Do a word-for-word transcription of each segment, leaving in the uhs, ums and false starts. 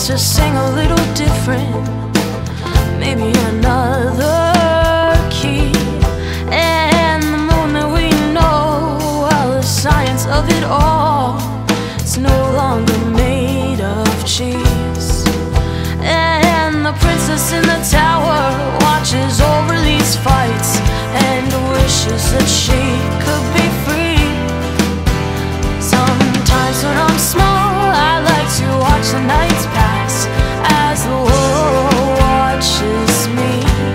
to sing a little different, maybe another key. And the moon that we know, well, the science of it all, it's no longer made of cheese. And the princess in the tower watches over these fights and wishes that she could be free. Sometimes when I'm small, I like to watch the nights pass as the world watches me.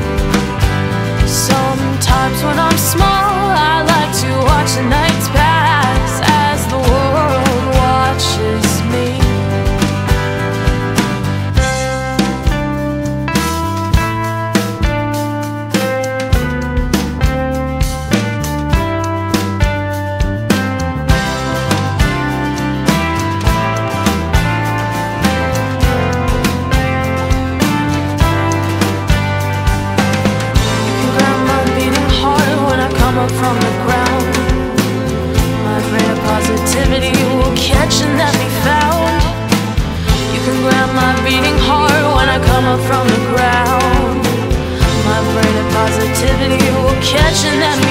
Sometimes when I'm small, I like to watch the nights pass as the world watches me. From the ground, my brain of positivity will catch and then be found. You can grab my beating heart when I come up from the ground. My brain of positivity will catch and then be